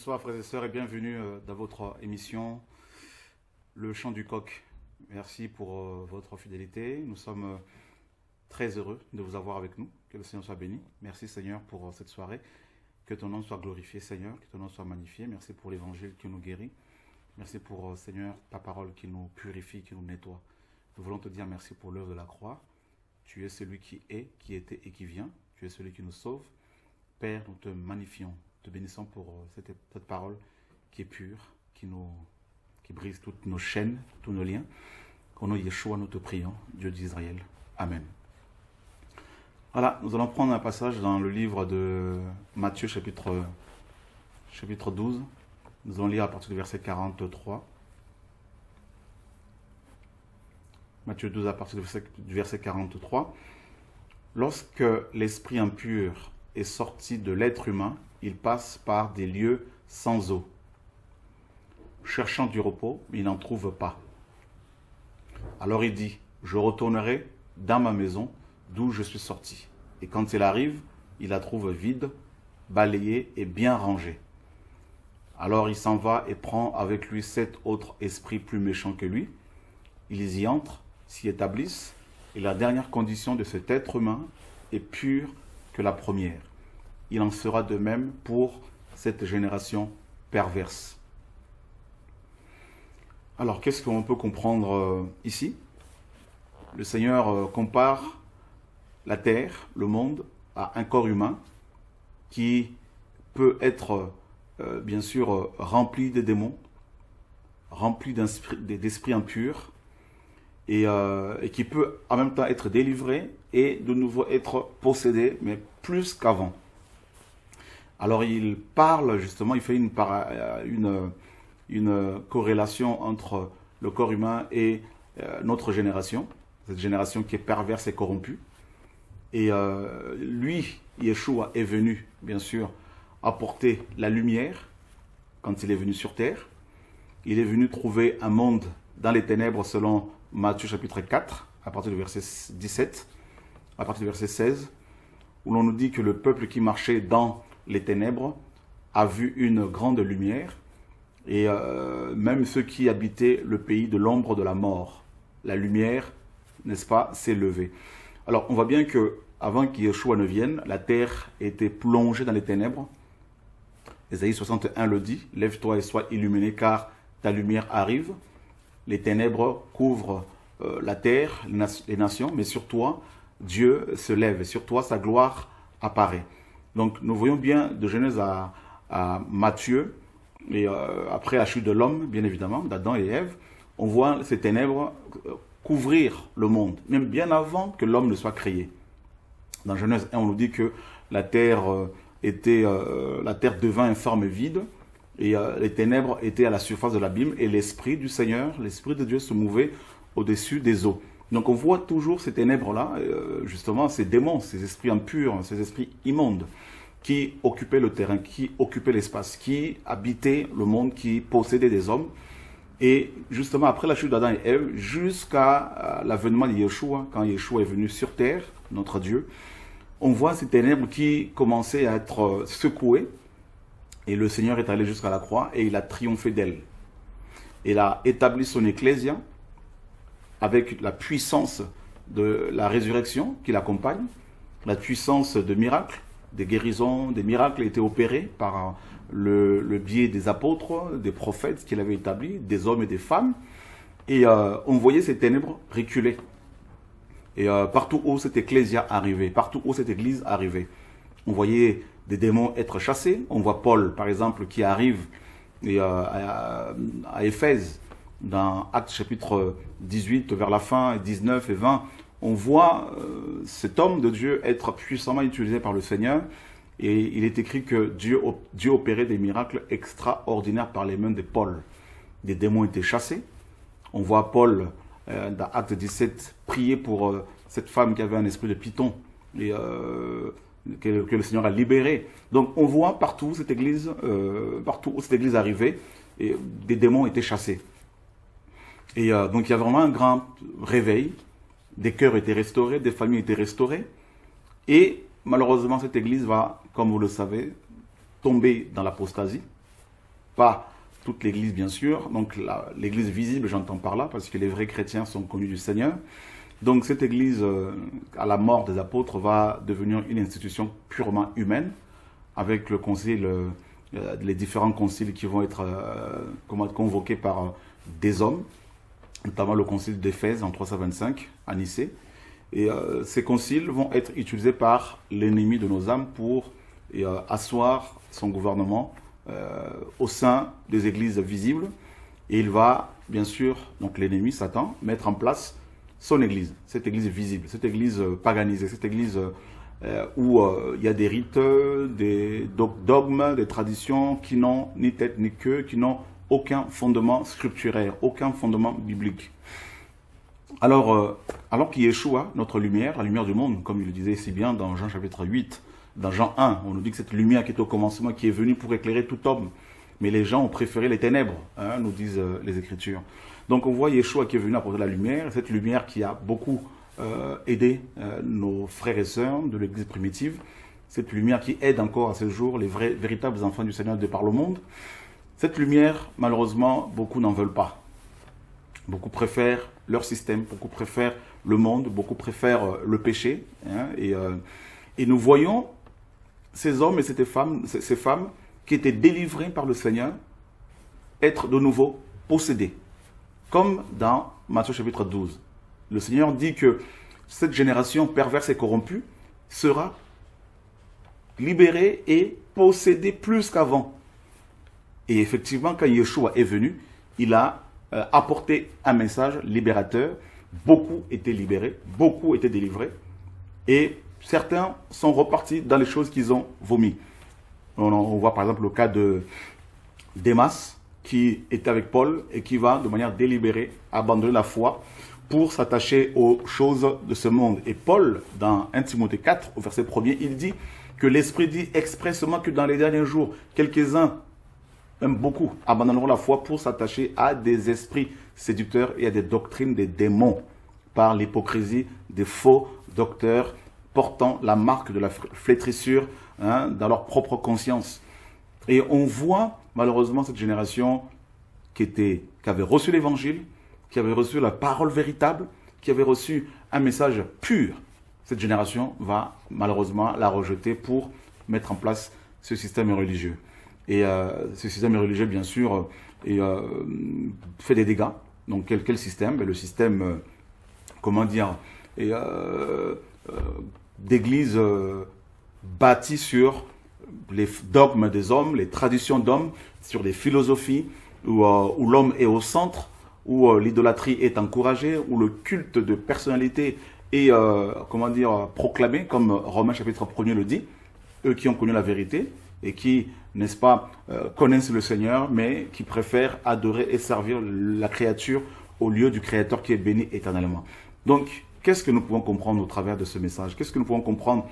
Bonsoir frères et sœurs et bienvenue dans votre émission Le Chant du Coq. Merci pour votre fidélité. Nous sommes très heureux de vous avoir avec nous. Que le Seigneur soit béni. Merci Seigneur pour cette soirée. Que ton nom soit glorifié Seigneur, que ton nom soit magnifié. Merci pour l'évangile qui nous guérit. Merci pour Seigneur ta parole qui nous purifie, qui nous nettoie. Nous voulons te dire merci pour l'œuvre de la croix. Tu es celui qui est, qui était et qui vient. Tu es celui qui nous sauve. Père, nous te magnifions. Te bénissons pour cette parole qui est pure, qui brise toutes nos chaînes, tous nos liens. Au nom de Yeshua, nous te prions, Dieu d'Israël. Amen. Voilà, nous allons prendre un passage dans le livre de Matthieu, chapitre 12. Nous allons lire à partir du verset 43. Matthieu 12 à partir du verset 43. Lorsque l'esprit impur est sorti de l'être humain, il passe par des lieux sans eau. Cherchant du repos, il n'en trouve pas. Alors il dit, je retournerai dans ma maison d'où je suis sorti. Et quand il arrive, il la trouve vide, balayée et bien rangée. Alors il s'en va et prend avec lui 7 autres esprits plus méchants que lui. Ils y entrent, s'y établissent, et la dernière condition de cet être humain est pure que la première. Il en sera de même pour cette génération perverse. Alors, qu'est-ce qu'on peut comprendre ici? Le Seigneur compare la terre, le monde, à un corps humain qui peut être, bien sûr, rempli de démons, rempli d'esprits impurs, et qui peut en même temps être délivré et de nouveau être possédé, mais plus qu'avant. Alors il parle justement, il fait une corrélation entre le corps humain et notre génération, cette génération qui est perverse et corrompue. Et lui, Yeshua, est venu, bien sûr, apporter la lumière quand il est venu sur terre. Il est venu trouver un monde dans les ténèbres selon Matthieu chapitre 4, à partir du verset 17, à partir du verset 16, où l'on nous dit que le peuple qui marchait dans les ténèbres a vu une grande lumière, et même ceux qui habitaient le pays de l'ombre de la mort, la lumière, n'est-ce pas, s'est levée. Alors on voit bien que avant qu'Yeshua ne vienne, la terre était plongée dans les ténèbres. Ésaïe 61 le dit, lève-toi et sois illuminé car ta lumière arrive. Les ténèbres couvrent la terre, les nations, mais sur toi, Dieu se lève et sur toi, sa gloire apparaît. Donc nous voyons bien de Genèse à Matthieu, et après la chute de l'homme, bien évidemment, d'Adam et Ève, on voit ces ténèbres couvrir le monde, même bien avant que l'homme ne soit créé. Dans Genèse 1, on nous dit que la terre devint informe et vide, et les ténèbres étaient à la surface de l'abîme, et l'Esprit du Seigneur, l'Esprit de Dieu se mouvait au-dessus des eaux. Donc on voit toujours ces ténèbres-là, justement, ces démons, ces esprits impurs, ces esprits immondes, qui occupaient le terrain, qui occupaient l'espace, qui habitaient le monde, qui possédaient des hommes. Et justement, après la chute d'Adam et Ève, jusqu'à l'avènement de Yeshua, quand Yeshua est venu sur terre, notre Dieu, on voit ces ténèbres qui commençaient à être secouées, et le Seigneur est allé jusqu'à la croix, et il a triomphé d'elle. Il a établi son ecclésia, avec la puissance de la résurrection qui l'accompagne, la puissance de miracles, des guérisons, des miracles étaient opérés par le biais des apôtres, des prophètes qu'il avait établis, des hommes et des femmes. Et on voyait ces ténèbres reculer. Et partout où cette ecclésia arrivait, partout où cette église arrivait, on voyait des démons être chassés. On voit Paul, par exemple, qui arrive à Éphèse, dans Actes chapitre 18, vers la fin, 19 et 20, on voit cet homme de Dieu être puissamment utilisé par le Seigneur. Et il est écrit que Dieu opérait des miracles extraordinaires par les mains de Paul. Des démons étaient chassés. On voit Paul, dans Acte 17, prier pour cette femme qui avait un esprit de python, et que le Seigneur a libéré. Donc on voit partout où cette église arrivait, et des démons étaient chassés. Et donc il y a vraiment un grand réveil, des cœurs étaient restaurés, des familles étaient restaurées, et malheureusement cette église va, comme vous le savez, tomber dans l'apostasie, pas toute l'Église bien sûr, donc l'Église visible j'entends par là, parce que les vrais chrétiens sont connus du Seigneur. Donc cette Église, à la mort des apôtres, va devenir une institution purement humaine, avec le concile, les différents conciles qui vont être convoqués par des hommes, notamment le concile d'Éphèse en 325 à Nicée. Et ces conciles vont être utilisés par l'ennemi de nos âmes pour asseoir son gouvernement au sein des églises visibles. Et il va, bien sûr, donc l'ennemi, Satan, mettre en place son église, cette église visible, cette église paganisée, cette église où il y a des rites, des dogmes, des traditions qui n'ont ni tête ni queue, qui n'ont aucun fondement scripturaire, aucun fondement biblique. Alors que Yeshua, notre lumière, la lumière du monde, comme il le disait si bien dans Jean chapitre 8, dans Jean 1, on nous dit que cette lumière qui est au commencement, qui est venue pour éclairer tout homme, mais les gens ont préféré les ténèbres, hein, nous disent les Écritures. Donc on voit Yeshua qui est venu apporter la lumière, cette lumière qui a beaucoup aidé nos frères et sœurs de l'Église primitive, cette lumière qui aide encore à ce jour les véritables enfants du Seigneur de par le monde. Cette lumière, malheureusement, beaucoup n'en veulent pas. Beaucoup préfèrent leur système, beaucoup préfèrent le monde, beaucoup préfèrent le péché. Hein, et nous voyons ces hommes et ces femmes qui étaient délivrés par le Seigneur être de nouveau possédés. Comme dans Matthieu chapitre 12. Le Seigneur dit que cette génération perverse et corrompue sera libérée et possédée plus qu'avant. Et effectivement, quand Yeshua est venu, il a apporté un message libérateur. Beaucoup étaient libérés, beaucoup étaient délivrés. Et certains sont repartis dans les choses qu'ils ont vomies. On voit par exemple le cas de Démas, qui était avec Paul et qui va de manière délibérée abandonner la foi pour s'attacher aux choses de ce monde. Et Paul, dans 1 Timothée 4, au verset 1er, il dit que l'Esprit dit expressément que dans les derniers jours, quelques-uns, même beaucoup, abandonneront la foi pour s'attacher à des esprits séducteurs et à des doctrines des démons par l'hypocrisie des faux docteurs portant la marque de la flétrissure hein, dans leur propre conscience. Et on voit malheureusement cette génération qui avait reçu l'évangile, qui avait reçu la parole véritable, qui avait reçu un message pur. Cette génération va malheureusement la rejeter pour mettre en place ce système religieux. Et ce système religieux, bien sûr, fait des dégâts. Donc quel système? Le système, comment dire, d'église bâtie sur les dogmes des hommes, les traditions d'hommes, sur des philosophies où l'homme est au centre, où l'idolâtrie est encouragée, où le culte de personnalité est comment dire, proclamé, comme Romains chapitre 1er le dit, eux qui ont connu la vérité et qui, n'est-ce pas, connaissent le Seigneur, mais qui préfèrent adorer et servir la créature au lieu du Créateur qui est béni éternellement. Donc, qu'est-ce que nous pouvons comprendre au travers de ce message? Qu'est-ce que nous pouvons comprendre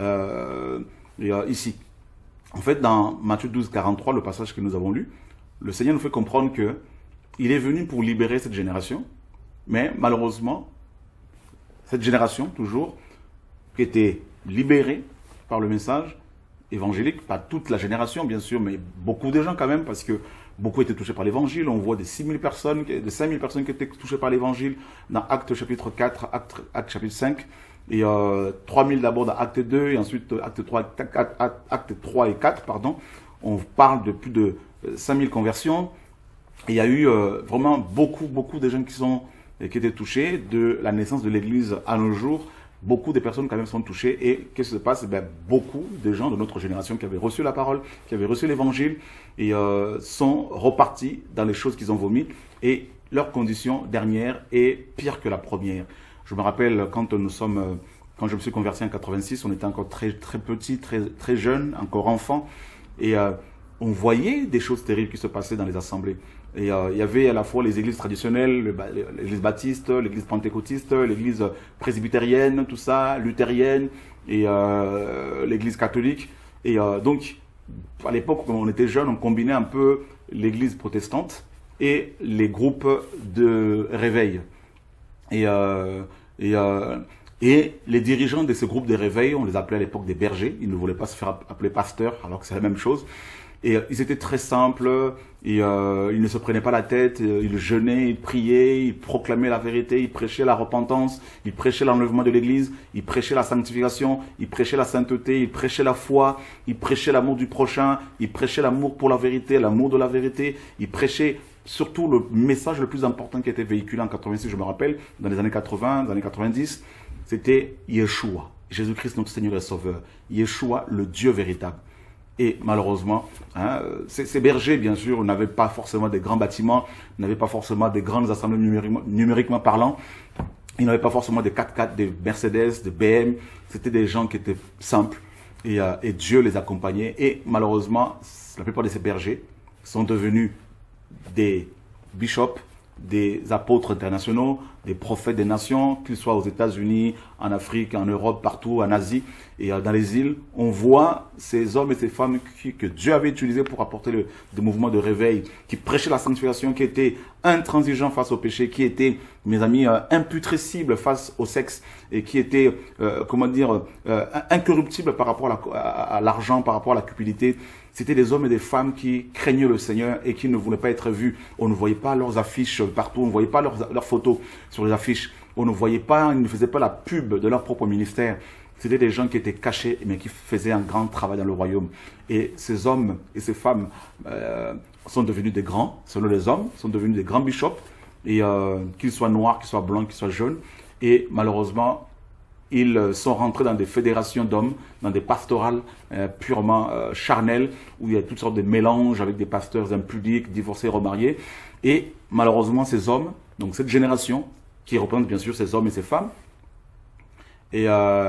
ici? En fait, dans Matthieu 12, 43, le passage que nous avons lu, le Seigneur nous fait comprendre que il est venu pour libérer cette génération, mais malheureusement, cette génération, toujours, qui était libérée par le message évangélique, pas toute la génération, bien sûr, mais beaucoup de gens quand même, parce que beaucoup étaient touchés par l'évangile. On voit des 6 000 personnes, des 5 000 personnes qui étaient touchées par l'évangile dans Actes chapitre 4, Actes chapitre 5, et 3 000 d'abord dans Acte 2, et ensuite Acte 3 et 4, pardon. On parle de plus de 5 000 conversions. Et il y a eu vraiment beaucoup de gens qui étaient touchés de la naissance de l'Église à nos jours. Beaucoup de personnes quand même sont touchées. Et qu'est-ce qui se passe? Beaucoup de gens de notre génération qui avaient reçu la parole, qui avaient reçu l'Évangile, et sont repartis dans les choses qu'ils ont vomies. Et leur condition dernière est pire que la première. Je me rappelle quand je me suis converti en 86, on était encore très petit, très jeune, encore enfant. Et on voyait des choses terribles qui se passaient dans les assemblées. Et il y avait à la fois les églises traditionnelles, l'église baptiste, l'église pentecôtiste, l'église presbytérienne, tout ça, luthérienne, et l'église catholique. Et donc, à l'époque, quand on était jeunes, on combinait un peu l'église protestante et les groupes de réveil. Et les dirigeants de ces groupes de réveil, on les appelait à l'époque des bergers. Ils ne voulaient pas se faire appeler pasteurs, alors que c'est la même chose. Et ils étaient très simples, et ils ne se prenaient pas la tête, ils jeûnaient, ils priaient, ils proclamaient la vérité, ils prêchaient la repentance, ils prêchaient l'enlèvement de l'Église, ils prêchaient la sanctification, ils prêchaient la sainteté, ils prêchaient la foi, ils prêchaient l'amour du prochain, ils prêchaient l'amour pour la vérité, l'amour de la vérité, ils prêchaient surtout le message le plus important qui a été véhiculé en 86, je me rappelle, dans les années 80, dans les années 90, c'était Yeshua, Jésus-Christ notre Seigneur et Sauveur, Yeshua le Dieu véritable. Et malheureusement, hein, ces bergers, bien sûr, n'avaient pas forcément des grands bâtiments, n'avaient pas forcément des grandes assemblées numériquement parlant, ils n'avaient pas forcément des 4x4, des Mercedes, des BM, c'était des gens qui étaient simples et Dieu les accompagnait. Et malheureusement, la plupart de ces bergers sont devenus des bishops, des apôtres internationaux, des prophètes des nations, qu'ils soient aux États-Unis, en Afrique, en Europe, partout, en Asie et dans les îles. On voit ces hommes et ces femmes que Dieu avait utilisés pour apporter des mouvements de réveil, qui prêchaient la sanctification, qui étaient intransigeants face au péché, qui étaient, mes amis, imputrescibles face au sexe et qui étaient, incorruptibles par rapport à l'argent, par rapport à la cupidité. C'était des hommes et des femmes qui craignaient le Seigneur et qui ne voulaient pas être vus. On ne voyait pas leurs affiches partout, on ne voyait pas leurs photos sur les affiches. On ne voyait pas, ils ne faisaient pas la pub de leur propre ministère. C'était des gens qui étaient cachés, mais qui faisaient un grand travail dans le royaume. Et ces hommes et ces femmes sont devenus des grands, selon les hommes, sont devenus des grands bishops, et qu'ils soient noirs, qu'ils soient blancs, qu'ils soient jaunes. Et malheureusement, ils sont rentrés dans des fédérations d'hommes, dans des pastorales purement charnelles, où il y a toutes sortes de mélanges avec des pasteurs impudiques, divorcés, remariés. Et malheureusement, ces hommes, donc cette génération, qui représente bien sûr ces hommes et ces femmes, et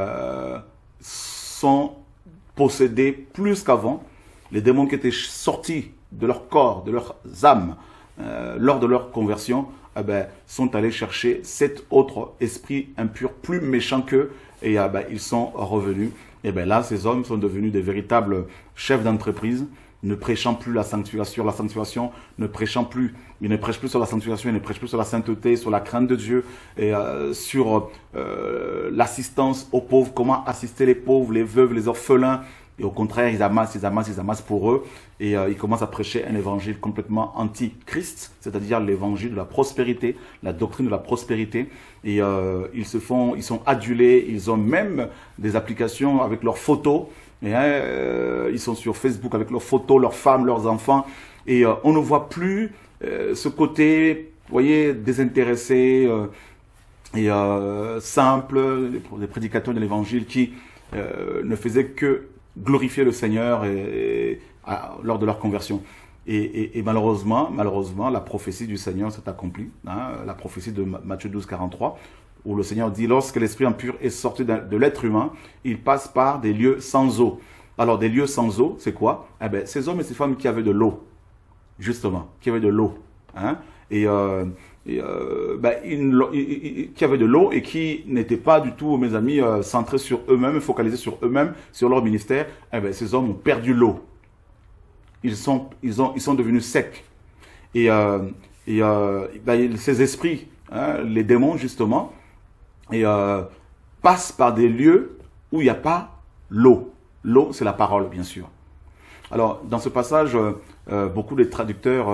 sont possédés plus qu'avant. Les démons qui étaient sortis de leur corps, de leurs âmes, lors de leur conversion, sont allés chercher 7 autres esprits impurs, plus méchants qu'eux, et ils sont revenus. Et là, ces hommes sont devenus des véritables chefs d'entreprise, ne prêchant plus la sanctification, ne prêchant plus, ils ne prêchent plus sur la sanctification, ils ne prêchent plus sur la sainteté, sur la crainte de Dieu, et sur l'assistance aux pauvres, comment assister les pauvres, les veuves, les orphelins. Et au contraire, ils amassent pour eux. Et ils commencent à prêcher un évangile complètement anti-Christ, c'est-à-dire l'évangile de la prospérité, la doctrine de la prospérité. Et ils sont adulés, ils ont même des applications avec leurs photos. Et, ils sont sur Facebook avec leurs photos, leurs femmes, leurs enfants. Et on ne voit plus ce côté, vous voyez, désintéressé et simple, des prédicateurs de l'évangile qui ne faisaient que glorifier le Seigneur lors de leur conversion. Et malheureusement, la prophétie du Seigneur s'est accomplie. Hein, la prophétie de Matthieu 12, 43, où le Seigneur dit, lorsque l'esprit impur est sorti de l'être humain, il passe par des lieux sans eau. Alors, des lieux sans eau, c'est quoi? Ces hommes et ces femmes qui avaient de l'eau, justement, qui avaient de l'eau. Hein, qui avaient de l'eau et qui n'étaient pas du tout, mes amis, centrés sur eux-mêmes, focalisés sur eux-mêmes, sur leur ministère, ces hommes ont perdu l'eau. Ils sont devenus secs. Et ces esprits, hein, les démons justement, passent par des lieux où il n'y a pas l'eau. L'eau, c'est la parole, bien sûr. Alors, dans ce passage, beaucoup de traducteurs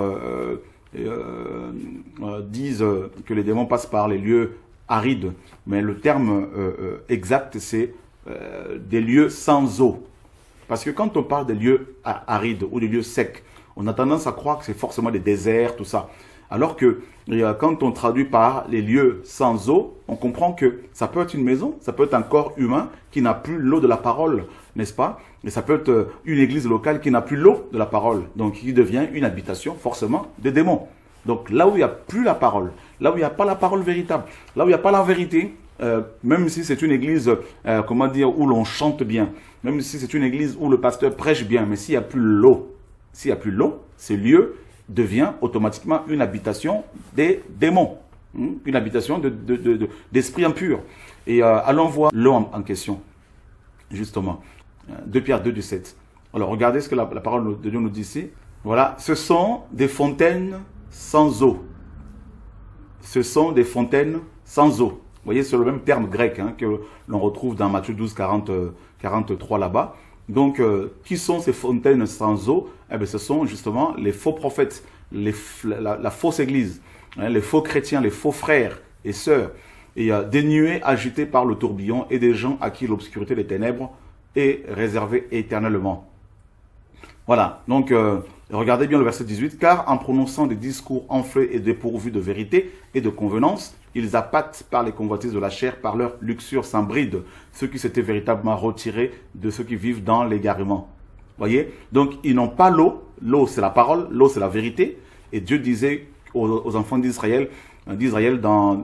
disent que les démons passent par les lieux arides, mais le terme exact, c'est des lieux sans eau. Parce que quand on parle des lieux arides ou des lieux secs, on a tendance à croire que c'est forcément des déserts, tout ça. Alors que quand on traduit par les lieux sans eau, on comprend que ça peut être une maison, ça peut être un corps humain qui n'a plus l'eau de la parole, n'est-ce pas? Et ça peut être une église locale qui n'a plus l'eau de la parole, donc qui devient une habitation forcément des démons. Donc là où il n'y a plus la parole, là où il n'y a pas la parole véritable, là où il n'y a pas la vérité, même si c'est une église, où l'on chante bien, même si c'est une église où le pasteur prêche bien, mais s'il n'y a plus l'eau, ce lieu devient automatiquement une habitation des démons, une habitation d'esprits impurs. Et allons voir l'eau en question, justement. 2 Pierre 2, 17. Alors regardez ce que la parole de Dieu nous dit ici. Voilà, ce sont des fontaines sans eau. Ce sont des fontaines sans eau. Vous voyez, c'est le même terme grec que l'on retrouve dans Matthieu 12, 43 là-bas. Donc, qui sont ces fontaines sans eau? Eh bien, ce sont justement les faux prophètes, la fausse église, hein, les faux chrétiens, les faux frères et sœurs, et des nuées agitées par le tourbillon et des gens à qui l'obscurité des ténèbres est réservée éternellement. Voilà, donc regardez bien le verset 18. Car en prononçant des discours enflés et dépourvus de vérité et de convenance, ils appâtent par les convoitises de la chair, par leur luxure sans bride, ceux qui s'étaient véritablement retirés de ceux qui vivent dans l'égarement. Voyez? Donc, ils n'ont pas l'eau. L'eau, c'est la parole. L'eau, c'est la vérité. Et Dieu disait aux enfants d'Israël dans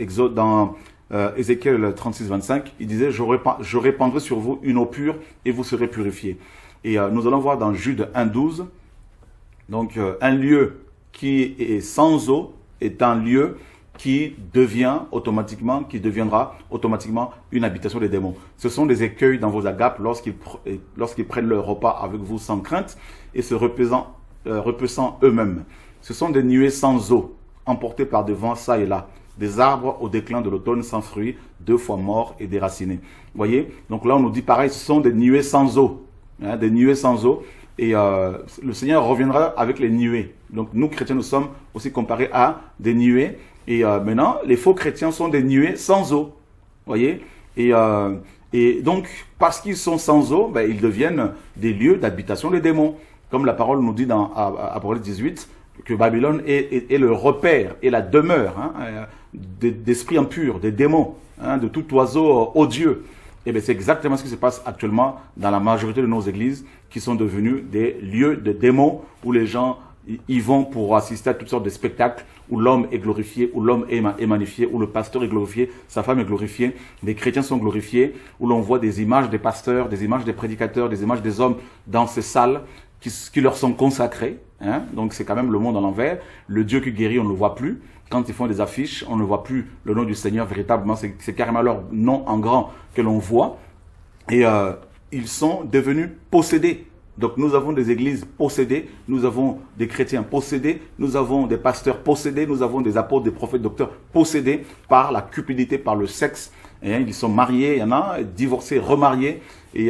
Ézéchiel 36, 25, il disait, je répandrai sur vous une eau pure et vous serez purifiés. Et nous allons voir dans Jude 1, 12, donc un lieu qui est sans eau est un lieu qui deviendra automatiquement une habitation des démons. Ce sont des écueils dans vos agapes lorsqu'ils prennent leur repas avec vous sans crainte et se repaissant eux-mêmes. Ce sont des nuées sans eau, emportées par des vents ça et là, des arbres au déclin de l'automne sans fruits, 2 fois morts et déracinés. Vous voyez? Donc là, on nous dit pareil, ce sont des nuées sans eau, hein, des nuées sans eau. Et le Seigneur reviendra avec les nuées. Donc nous, chrétiens, nous sommes aussi comparés à des nuées. Et maintenant, les faux chrétiens sont des nuées sans eau. Voyez? Et donc, parce qu'ils sont sans eau, ben, ils deviennent des lieux d'habitation des démons. Comme la parole nous dit dans Apocalypse 18, que Babylone est le repère et la demeure d'esprits impurs, des démons, hein, de tout oiseau odieux. Et bien c'est exactement ce qui se passe actuellement dans la majorité de nos églises qui sont devenues des lieux de démons où les gens y vont pour assister à toutes sortes de spectacles où l'homme est glorifié, où l'homme est magnifié, où le pasteur est glorifié, sa femme est glorifiée, les chrétiens sont glorifiés, où l'on voit des images des pasteurs, des images des prédicateurs, des images des hommes dans ces salles qui leur sont consacrées. Hein? Donc c'est quand même le monde à l'envers. Le Dieu qui guérit, on ne le voit plus. Quand ils font des affiches, on ne voit plus le nom du Seigneur véritablement. C'est carrément leur nom en grand que l'on voit. Et ils sont devenus possédés. Donc nous avons des églises possédées, nous avons des chrétiens possédés, nous avons des pasteurs possédés, nous avons des apôtres, des prophètes, docteurs possédés par la cupidité, par le sexe. Et, ils sont mariés, il y en a, divorcés, remariés,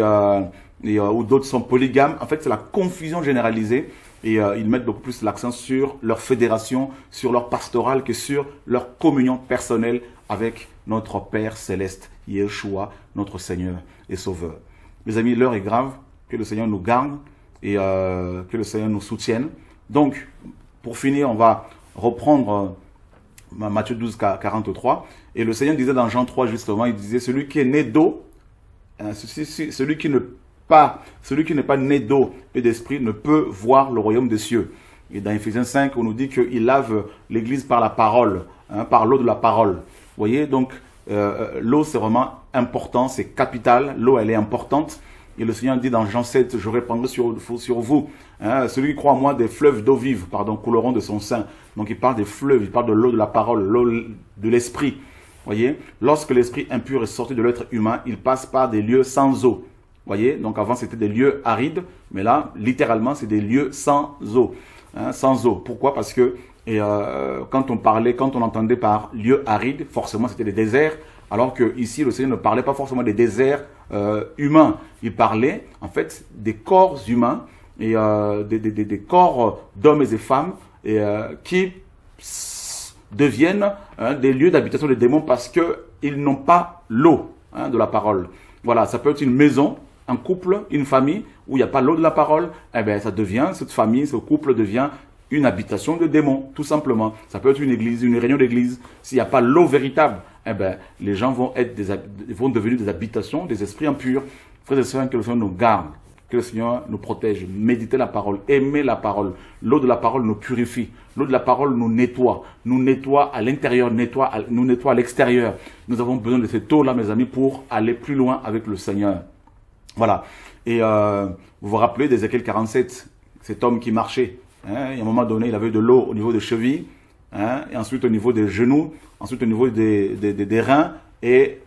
ou d'autres sont polygames. En fait, c'est la confusion généralisée. Et ils mettent beaucoup plus l'accent sur leur fédération, sur leur pastoral, que sur leur communion personnelle avec notre Père céleste, Yeshua, notre Seigneur et Sauveur. Mes amis, l'heure est grave. Que le Seigneur nous garde et que le Seigneur nous soutienne. Donc, pour finir, on va reprendre Matthieu 12, 43. Et le Seigneur disait dans Jean 3, justement, il disait, celui qui est né d'eau, celui qui n'est pas né d'eau et d'esprit ne peut voir le royaume des cieux. Et dans Éphésiens 5, on nous dit qu'il lave l'église par la parole, hein, par l'eau de la parole. Vous voyez, donc, l'eau, c'est vraiment important, c'est capital. L'eau, elle est importante. Et le Seigneur dit dans Jean 7, je répandrai sur vous, hein, celui qui croit en moi, des fleuves d'eau vive, couleront de son sein. Donc il parle des fleuves, il parle de l'eau de la parole, l'eau de l'esprit. Voyez, lorsque l'esprit impur est sorti de l'être humain, il passe par des lieux sans eau. Voyez, donc avant c'était des lieux arides, mais là, littéralement, c'est des lieux sans eau. Hein, sans eau. Pourquoi? Parce que quand on entendait par lieux arides, forcément c'était des déserts. Alors que ici, le Seigneur ne parlait pas forcément des déserts humains. Il parlait en fait des corps humains et des corps d'hommes et de femmes qui deviennent des lieux d'habitation des démons parce qu'ils n'ont pas l'eau de la parole. Voilà, ça peut être une maison, un couple, une famille où il n'y a pas l'eau de la parole. Eh bien, ça devient, cette famille, ce couple devient une habitation de démons, tout simplement. Ça peut être une église, une réunion d'église. S'il n'y a pas l'eau véritable, eh ben, les gens vont devenir des habitations, des esprits impurs. Frères et sœurs, que le Seigneur nous garde, que le Seigneur nous protège. Méditez la parole, aimez la parole. L'eau de la parole nous purifie. L'eau de la parole nous nettoie à l'intérieur, nous nettoie à l'extérieur. Nous avons besoin de cette eau-là, mes amis, pour aller plus loin avec le Seigneur. Voilà. Et vous vous rappelez d'Ézéchiel 47, cet homme qui marchait. Hein, et à un moment donné, il avait de l'eau au niveau des chevilles, hein, et ensuite au niveau des genoux, ensuite au niveau des reins, et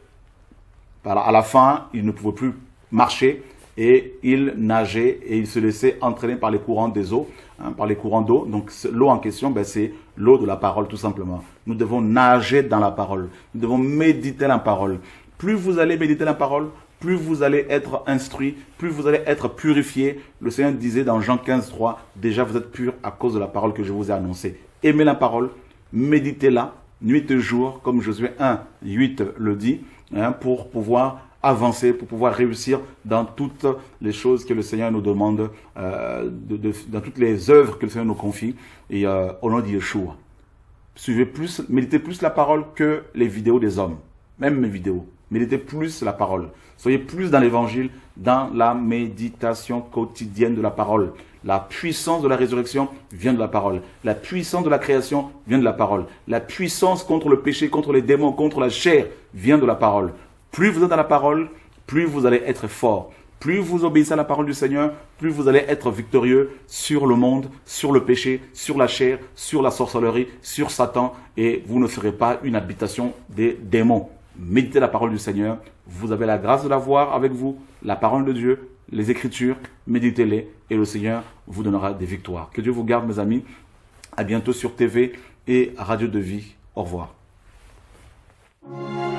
à la fin, il ne pouvait plus marcher, et il nageait, et il se laissait entraîner par les courants des eaux, hein, par les courants d'eau. Donc l'eau en question, ben, c'est l'eau de la parole, tout simplement. Nous devons nager dans la parole, nous devons méditer la parole. Plus vous allez méditer la parole, plus vous allez être instruit, plus vous allez être purifié. Le Seigneur disait dans Jean 15, 3, déjà vous êtes purs à cause de la parole que je vous ai annoncée. Aimez la parole, méditez-la, nuit et jour, comme Josué 1, 8 le dit, pour pouvoir avancer, pour pouvoir réussir dans toutes les choses que le Seigneur nous demande, dans toutes les œuvres que le Seigneur nous confie, et au nom de Yeshua. Suivez plus, méditez plus la parole que les vidéos des hommes, même mes vidéos. Méditez plus la parole. Soyez plus dans l'évangile, dans la méditation quotidienne de la parole. La puissance de la résurrection vient de la parole. La puissance de la création vient de la parole. La puissance contre le péché, contre les démons, contre la chair vient de la parole. Plus vous êtes dans la parole, plus vous allez être fort. Plus vous obéissez à la parole du Seigneur, plus vous allez être victorieux sur le monde, sur le péché, sur la chair, sur la sorcellerie, sur Satan, et vous ne serez pas une habitation des démons. Méditez la parole du Seigneur, vous avez la grâce de la voir avec vous, la parole de Dieu, les Écritures, méditez-les, et le Seigneur vous donnera des victoires. Que Dieu vous garde, mes amis. À bientôt sur TV et Radio de Vie. Au revoir.